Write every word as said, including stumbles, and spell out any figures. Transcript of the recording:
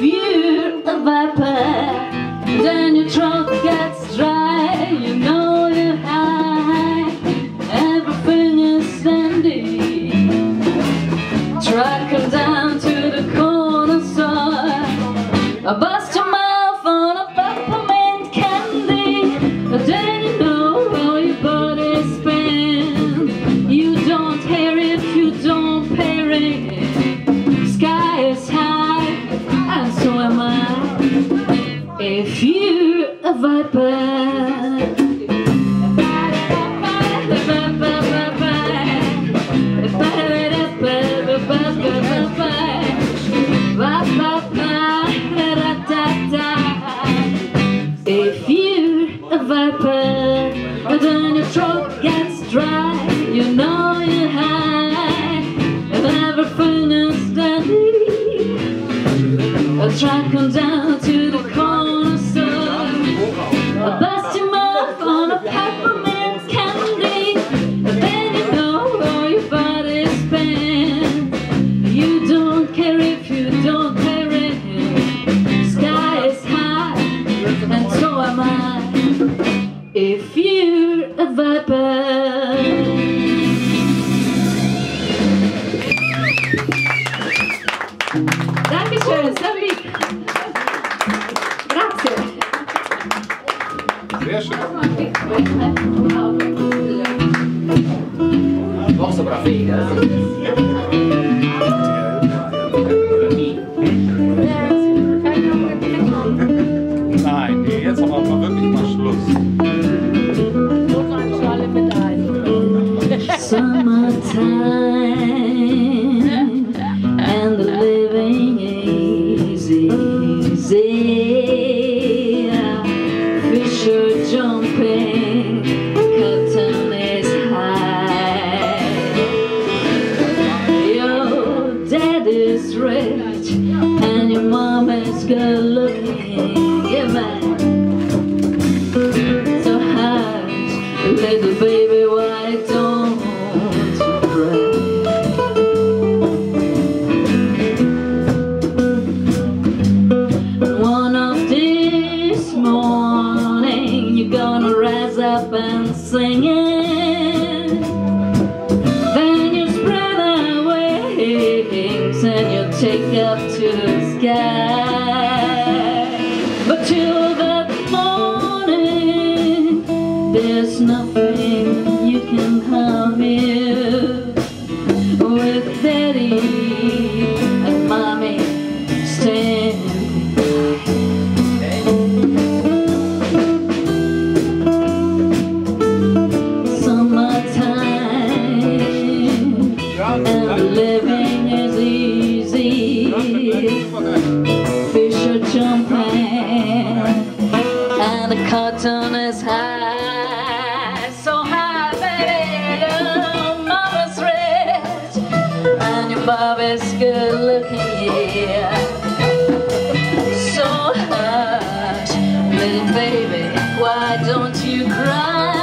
you're a viper, then your throat gets dry. You know you're high, everything is dandy. Track her down to the corner store, bust your mouth on a peppermint candy. Then you know how your body spins. You don't hear if you don't pay it. Sky is high, and so am I. If you're a viper, if you're a viper, then your throat gets dry. You know you're high, and everything is dandy. Track them down to the corner store, bust your mouth on a peppermint candy. Then you know how your body spins. You don't care if you don't pay rent. Sky is high, and so am I. If you're a viper. Dankeschön, so lieb. Grazie. Sehr schön. Brauchst du aber Nein, nee, jetzt aber mal wirklich mal Schluss. Summertime, and the living is easy. Fish are jumping, cotton is high. Your dad is rich, and your mom is good looking. Yeah, man. So hush, little baby, why don't you cry? One of this morning you're gonna rise up and sing it. Then you spread our wings and you take up to the sky. But till that morning, there's nothing you can harm you. With daddy and mommy standing by. Summertime, and living is easy. Fish are jumping, and the cotton is high. So high, baby, your mama's rich, and your Bobby's good looking, yeah. So hush, little baby, why don't you cry?